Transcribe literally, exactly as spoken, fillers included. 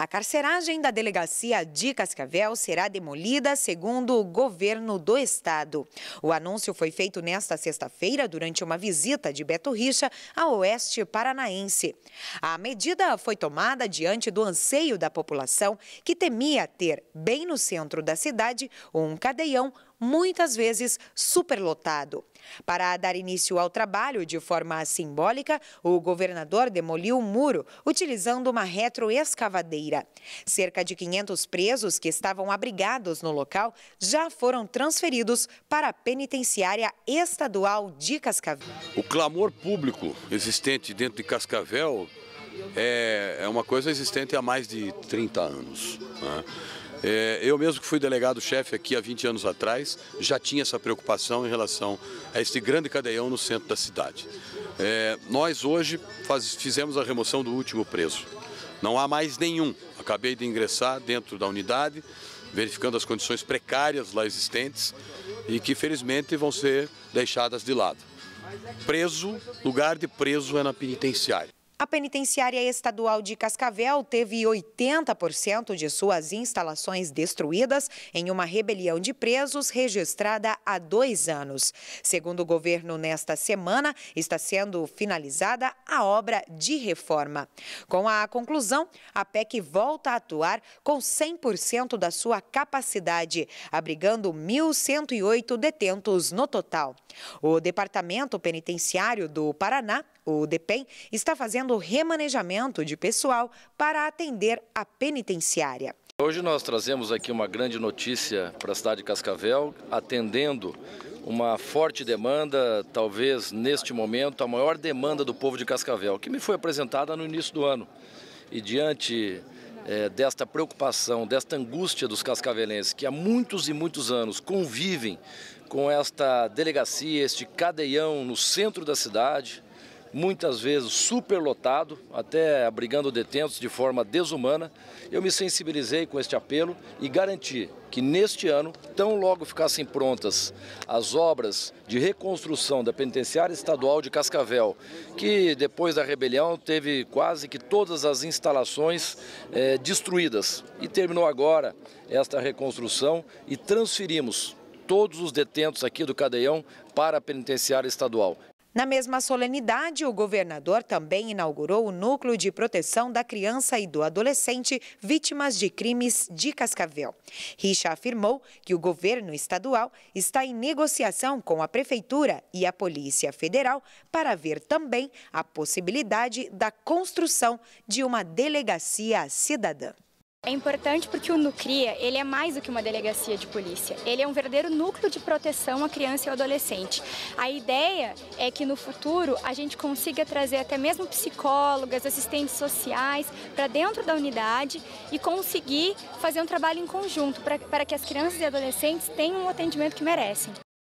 A carceragem da delegacia de Cascavel será demolida, segundo o governo do estado. O anúncio foi feito nesta sexta-feira durante uma visita de Beto Richa ao oeste paranaense. A medida foi tomada diante do anseio da população, que temia ter, bem no centro da cidade, um cadeião muitas vezes superlotado. Para dar início ao trabalho de forma simbólica, o governador demoliu o muro utilizando uma retroescavadeira. Cerca de quinhentos presos que estavam abrigados no local já foram transferidos para a penitenciária estadual de Cascavel. O clamor público existente dentro de Cascavel é, é uma coisa existente há mais de trinta anos, né? É, eu mesmo que fui delegado-chefe aqui há vinte anos atrás, já tinha essa preocupação em relação a este grande cadeião no centro da cidade. É, nós hoje faz, fizemos a remoção do último preso. Não há mais nenhum. Acabei de ingressar dentro da unidade, verificando as condições precárias lá existentes e que felizmente vão ser deixadas de lado. Preso, lugar de preso é na penitenciária. A penitenciária estadual de Cascavel teve oitenta por cento de suas instalações destruídas em uma rebelião de presos registrada há dois anos. Segundo o governo, nesta semana está sendo finalizada a obra de reforma. Com a conclusão, a P E C volta a atuar com cem por cento da sua capacidade, abrigando mil cento e oito detentos no total. O Departamento Penitenciário do Paraná, o DEPEN, está fazendo remanejamento de pessoal para atender a penitenciária. Hoje nós trazemos aqui uma grande notícia para a cidade de Cascavel, atendendo uma forte demanda, talvez neste momento a maior demanda do povo de Cascavel, que me foi apresentada no início do ano. E diante é, desta preocupação, desta angústia dos cascavelenses, que há muitos e muitos anos convivem com esta delegacia, este cadeião no centro da cidade, muitas vezes superlotado, até abrigando detentos de forma desumana, eu me sensibilizei com este apelo e garanti que neste ano, tão logo ficassem prontas as obras de reconstrução da penitenciária estadual de Cascavel, que depois da rebelião teve quase que todas as instalações eh, destruídas. E terminou agora esta reconstrução e transferimos todos os detentos aqui do cadeião para a penitenciária estadual. Na mesma solenidade, o governador também inaugurou o Núcleo de Proteção da Criança e do Adolescente vítimas de crimes de Cascavel. Richa afirmou que o governo estadual está em negociação com a Prefeitura e a Polícia Federal para ver também a possibilidade da construção de uma delegacia cidadã. É importante porque o Nucria, ele é mais do que uma delegacia de polícia. Ele é um verdadeiro núcleo de proteção à criança e ao adolescente. A ideia é que no futuro a gente consiga trazer até mesmo psicólogas, assistentes sociais para dentro da unidade e conseguir fazer um trabalho em conjunto para, para que as crianças e adolescentes tenham o atendimento que merecem.